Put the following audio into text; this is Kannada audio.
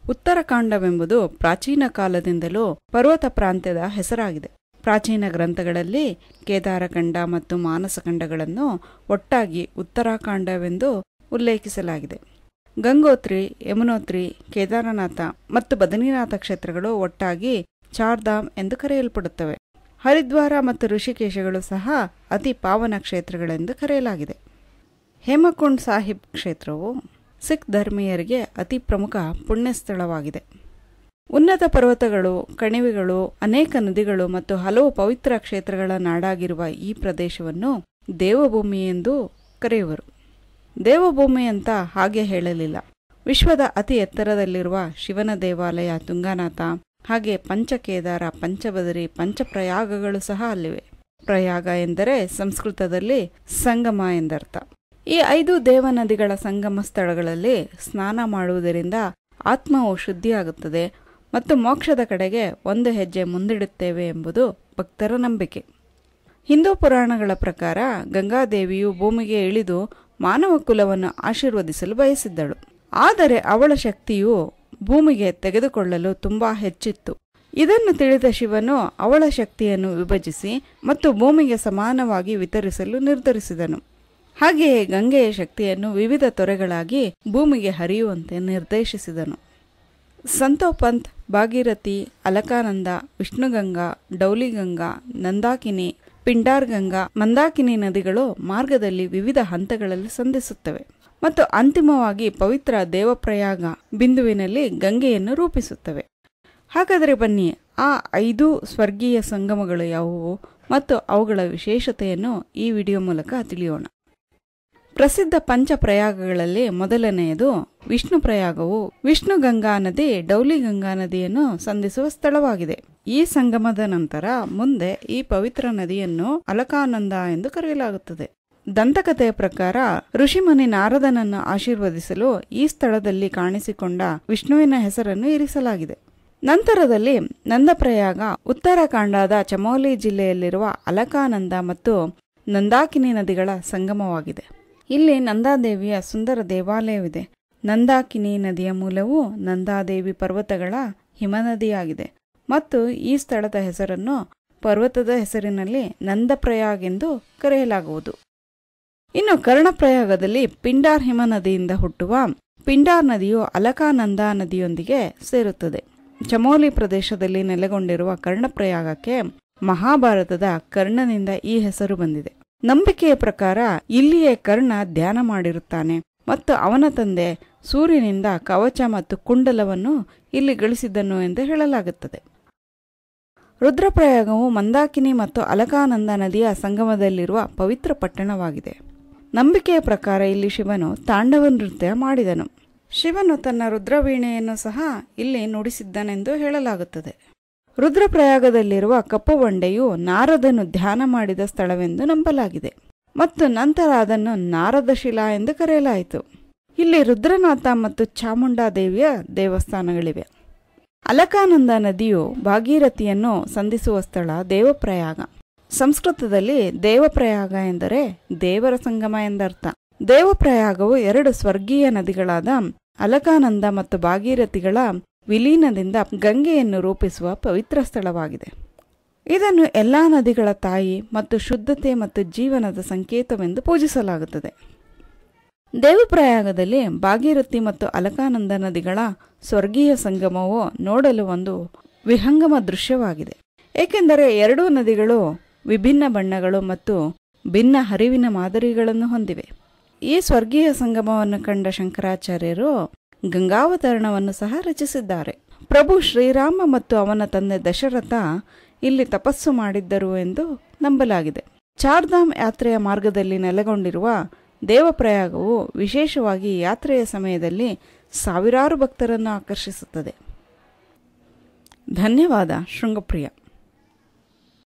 ಉತ್ತರಾಖಂಡವೆಂಬುದು ಪ್ರಾಚೀನ ಕಾಲದಿಂದಲೂ ಪರ್ವತ ಪ್ರಾಂತ್ಯದ ಹೆಸರಾಗಿದೆ. ಪ್ರಾಚೀನ ಗ್ರಂಥಗಳಲ್ಲಿ ಕೇದಾರಖಂಡ ಮತ್ತು ಮಾನಸಖಂಡಗಳನ್ನು ಒಟ್ಟಾಗಿ ಉತ್ತರಾಖಂಡವೆಂದು ಉಲ್ಲೇಖಿಸಲಾಗಿದೆ. ಗಂಗೋತ್ರಿ, ಯಮುನೋತ್ರಿ, ಕೇದಾರನಾಥ ಮತ್ತು ಬದರಿನಾಥ ಕ್ಷೇತ್ರಗಳು ಒಟ್ಟಾಗಿ ಚಾರ್ಧಾಮ್ ಎಂದು ಕರೆಯಲ್ಪಡುತ್ತವೆ. ಹರಿದ್ವಾರ ಮತ್ತು ಋಷಿಕೇಶಗಳು ಸಹ ಅತಿ ಪಾವನ ಕ್ಷೇತ್ರಗಳೆಂದು ಕರೆಯಲಾಗಿದೆ. ಹೇಮಕುಂಡ್ ಸಾಹಿಬ್ ಕ್ಷೇತ್ರವು ಸಿಖ್ ಧರ್ಮೀಯರಿಗೆ ಅತಿ ಪ್ರಮುಖ ಪುಣ್ಯಸ್ಥಳವಾಗಿದೆ. ಉನ್ನತ ಪರ್ವತಗಳು, ಕಣಿವೆಗಳು, ಅನೇಕ ನದಿಗಳು ಮತ್ತು ಹಲವು ಪವಿತ್ರ ಕ್ಷೇತ್ರಗಳ ನಾಡಾಗಿರುವ ಈ ಪ್ರದೇಶವನ್ನು ದೇವಭೂಮಿ ಎಂದು ಕರೆಯುವರು. ದೇವಭೂಮಿ ಅಂತ ಹಾಗೆ ಹೇಳಲಿಲ್ಲ. ವಿಶ್ವದ ಅತಿ ಎತ್ತರದಲ್ಲಿರುವ ಶಿವನ ದೇವಾಲಯ ತುಂಗಾನಾಥ, ಹಾಗೆ ಪಂಚಕೇದಾರ, ಪಂಚಬದರಿ, ಪಂಚಪ್ರಯಾಗಗಳು ಸಹ ಅಲ್ಲಿವೆ. ಪ್ರಯಾಗ ಎಂದರೆ ಸಂಸ್ಕೃತದಲ್ಲಿ ಸಂಗಮ ಎಂದರ್ಥ. ಈ 5 ದೇವನದಿಗಳ ಸಂಗಮ ಸ್ಥಳಗಳಲ್ಲಿ ಸ್ನಾನ ಮಾಡುವುದರಿಂದ ಆತ್ಮವು ಶುದ್ಧಿಯಾಗುತ್ತದೆ ಮತ್ತು ಮೋಕ್ಷದ ಕಡೆಗೆ ಒಂದು ಹೆಜ್ಜೆ ಮುಂದಿಡುತ್ತೇವೆ ಎಂಬುದು ಭಕ್ತರ ನಂಬಿಕೆ. ಹಿಂದೂ ಪುರಾಣಗಳ ಪ್ರಕಾರ ಗಂಗಾದೇವಿಯು ಭೂಮಿಗೆ ಇಳಿದು ಮಾನವ ಕುಲವನ್ನು ಆಶೀರ್ವದಿಸಲು ಬಯಸಿದ್ದಳು. ಆದರೆ ಅವಳ ಶಕ್ತಿಯು ಭೂಮಿಗೆ ತೆಗೆದುಕೊಳ್ಳಲು ತುಂಬಾ ಹೆಚ್ಚಿತ್ತು. ಇದನ್ನು ತಿಳಿದ ಶಿವನು ಅವಳ ಶಕ್ತಿಯನ್ನು ವಿಭಜಿಸಿ ಮತ್ತು ಭೂಮಿಗೆ ಸಮಾನವಾಗಿ ವಿತರಿಸಲು ನಿರ್ಧರಿಸಿದನು. ಹಾಗೆಯೇ ಗಂಗೆಯ ಶಕ್ತಿಯನ್ನು ವಿವಿಧ ತೊರೆಗಳಾಗಿ ಭೂಮಿಗೆ ಹರಿಯುವಂತೆ ನಿರ್ದೇಶಿಸಿದನು. ಸಂತೋಪಂತ್, ಭಾಗೀರಥಿ, ಅಲಕಾನಂದ, ವಿಷ್ಣುಗಂಗಾ, ಡೌಲಿಗಂಗಾ, ನಂದಾಕಿನಿ, ಪಿಂಡಾರ್ಗಂಗಾ, ಮಂದಾಕಿನಿ ನದಿಗಳು ಮಾರ್ಗದಲ್ಲಿ ವಿವಿಧ ಹಂತಗಳಲ್ಲಿ ಸಂಧಿಸುತ್ತವೆ ಮತ್ತು ಅಂತಿಮವಾಗಿ ಪವಿತ್ರ ದೇವಪ್ರಯಾಗ ಬಿಂದುವಿನಲ್ಲಿ ಗಂಗೆಯನ್ನು ರೂಪಿಸುತ್ತವೆ. ಹಾಗಾದರೆ ಬನ್ನಿ, ಆ 5 ಸ್ವರ್ಗೀಯ ಸಂಗಮಗಳು ಯಾವುವು ಮತ್ತು ಅವುಗಳ ವಿಶೇಷತೆಯನ್ನು ಈ ವಿಡಿಯೋ ಮೂಲಕ ತಿಳಿಯೋಣ. ಪ್ರಸಿದ್ಧ ಪಂಚಪ್ರಯಾಗಗಳಲ್ಲಿ ಮೊದಲನೆಯದು ವಿಷ್ಣು ಪ್ರಯಾಗವು ವಿಷ್ಣು ಗಂಗಾ ನದಿ ಡೌಲಿ ಗಂಗಾ ನದಿಯನ್ನು ಸಂಧಿಸುವ ಸ್ಥಳವಾಗಿದೆ. ಈ ಸಂಗಮದ ನಂತರ ಮುಂದೆ ಈ ಪವಿತ್ರ ನದಿಯನ್ನು ಅಲಕಾನಂದ ಎಂದು ಕರೆಯಲಾಗುತ್ತದೆ. ದಂತಕಥೆಯ ಪ್ರಕಾರ ಋಷಿಮುನಿ ನಾರದನನ್ನು ಆಶೀರ್ವದಿಸಲು ಈ ಸ್ಥಳದಲ್ಲಿ ಕಾಣಿಸಿಕೊಂಡ ವಿಷ್ಣುವಿನ ಹೆಸರನ್ನು ಇರಿಸಲಾಗಿದೆ. ನಂತರದಲ್ಲಿ ನಂದಪ್ರಯಾಗ ಉತ್ತರಾಖಂಡದ ಚಮೋಲಿ ಜಿಲ್ಲೆಯಲ್ಲಿರುವ ಅಲಕಾನಂದ ಮತ್ತು ನಂದಾಕಿನಿ ನದಿಗಳ ಸಂಗಮವಾಗಿದೆ. ಇಲ್ಲಿ ನಂದಾದೇವಿಯ ಸುಂದರ ದೇವಾಲಯವಿದೆ. ನಂದಾಕಿನಿ ನದಿಯ ಮೂಲವು ನಂದಾದೇವಿ ಪರ್ವತಗಳ ಹಿಮನದಿಯಾಗಿದೆ ಮತ್ತು ಈ ಸ್ಥಳದ ಹೆಸರನ್ನು ಪರ್ವತದ ಹೆಸರಿನಲ್ಲಿ ನಂದಪ್ರಯಾಗ್ ಎಂದು ಕರೆಯಲಾಗುವುದು. ಇನ್ನು ಕರ್ಣಪ್ರಯಾಗದಲ್ಲಿ ಪಿಂಡಾರ್ ಹಿಮನದಿಯಿಂದ ಹುಟ್ಟುವ ಪಿಂಡಾರ್ ನದಿಯು ಅಲಕಾನಂದ ನದಿಯೊಂದಿಗೆ ಸೇರುತ್ತದೆ. ಚಮೋಲಿ ಪ್ರದೇಶದಲ್ಲಿ ನೆಲೆಗೊಂಡಿರುವ ಕರ್ಣಪ್ರಯಾಗಕ್ಕೆ ಮಹಾಭಾರತದ ಕರ್ಣನಿಂದ ಈ ಹೆಸರು ಬಂದಿದೆ. ನಂಬಿಕೆಯ ಪ್ರಕಾರ ಇಲ್ಲಿಯೇ ಕರ್ಣ ಧ್ಯಾನ ಮಾಡಿರುತ್ತಾನೆ ಮತ್ತು ಅವನ ತಂದೆ ಸೂರ್ಯನಿಂದ ಕವಚ ಮತ್ತು ಕುಂಡಲವನ್ನು ಇಲ್ಲಿ ಗಳಿಸಿದ್ದನು ಎಂದು ಹೇಳಲಾಗುತ್ತದೆ. ರುದ್ರಪ್ರಯಾಗವು ಮಂದಾಕಿನಿ ಮತ್ತು ಅಲಕಾನಂದ ನದಿಯ ಸಂಗಮದಲ್ಲಿರುವ ಪವಿತ್ರ ಪಟ್ಟಣವಾಗಿದೆ. ನಂಬಿಕೆಯ ಪ್ರಕಾರ ಇಲ್ಲಿ ಶಿವನು ತಾಂಡವ ನೃತ್ಯ ಮಾಡಿದನು. ಶಿವನು ತನ್ನ ರುದ್ರವೀಣೆಯನ್ನು ಸಹ ಇಲ್ಲಿ ನುಡಿಸಿದ್ದನೆಂದು ಹೇಳಲಾಗುತ್ತದೆ. ರುದ್ರಪ್ರಯಾಗದಲ್ಲಿರುವ ಕಪ್ಪು ಬಂಡೆಯು ನಾರದನು ಧ್ಯಾನ ಮಾಡಿದ ಸ್ಥಳವೆಂದು ನಂಬಲಾಗಿದೆ ಮತ್ತು ನಂತರ ಅದನ್ನು ನಾರದ ಶಿಲಾ ಎಂದು ಕರೆಯಲಾಯಿತು. ಇಲ್ಲಿ ರುದ್ರನಾಥ ಮತ್ತು ಚಾಮುಂಡಾದೇವಿಯ ದೇವಸ್ಥಾನಗಳಿವೆ. ಅಲಕಾನಂದ ನದಿಯು ಭಾಗೀರಥಿಯನ್ನು ಸಂಧಿಸುವ ಸ್ಥಳ ದೇವಪ್ರಯಾಗ. ಸಂಸ್ಕೃತದಲ್ಲಿ ದೇವಪ್ರಯಾಗ ಎಂದರೆ ದೇವರ ಸಂಗಮ ಎಂದರ್ಥ. ದೇವಪ್ರಯಾಗವು 2 ಸ್ವರ್ಗೀಯ ನದಿಗಳಾದ ಅಲಕಾನಂದ ಮತ್ತು ಭಾಗೀರಥಿಗಳ ವಿಲೀನದಿಂದ ಗಂಗೆಯನ್ನು ರೂಪಿಸುವ ಪವಿತ್ರ ಸ್ಥಳವಾಗಿದೆ. ಇದನ್ನು ಎಲ್ಲಾ ನದಿಗಳ ತಾಯಿ ಮತ್ತು ಶುದ್ಧತೆ ಮತ್ತು ಜೀವನದ ಸಂಕೇತವೆಂದು ಪೂಜಿಸಲಾಗುತ್ತದೆ. ದೇವಪ್ರಯಾಗದಲ್ಲಿ ಭಾಗೀರಥಿ ಮತ್ತು ಅಲಕಾನಂದ ನದಿಗಳ ಸ್ವರ್ಗೀಯ ಸಂಗಮವು ನೋಡಲು ಒಂದು ವಿಹಂಗಮ ದೃಶ್ಯವಾಗಿದೆ. ಏಕೆಂದರೆ 2 ನದಿಗಳು ವಿಭಿನ್ನ ಬಣ್ಣಗಳು ಮತ್ತು ಭಿನ್ನ ಹರಿವಿನ ಮಾದರಿಗಳನ್ನು ಹೊಂದಿವೆ. ಈ ಸ್ವರ್ಗೀಯ ಸಂಗಮವನ್ನು ಕಂಡ ಶಂಕರಾಚಾರ್ಯರು ಗಂಗಾವತರಣವನ್ನು ಸಹ ರಚಿಸಿದ್ದಾರೆ. ಪ್ರಭು ಶ್ರೀರಾಮ ಮತ್ತು ಅವನ ತಂದೆ ದಶರಥ ಇಲ್ಲಿ ತಪಸ್ಸು ಮಾಡಿದ್ದರು ಎಂದು ನಂಬಲಾಗಿದೆ. ಚಾರ್ಧಾಮ್ ಯಾತ್ರೆಯ ಮಾರ್ಗದಲ್ಲಿ ನೆಲೆಗೊಂಡಿರುವ ದೇವಪ್ರಯಾಗವು ವಿಶೇಷವಾಗಿ ಯಾತ್ರೆಯ ಸಮಯದಲ್ಲಿ ಸಾವಿರಾರು ಭಕ್ತರನ್ನು ಆಕರ್ಷಿಸುತ್ತದೆ. ಧನ್ಯವಾದ. ಶೃಂಗಪ್ರಿಯ.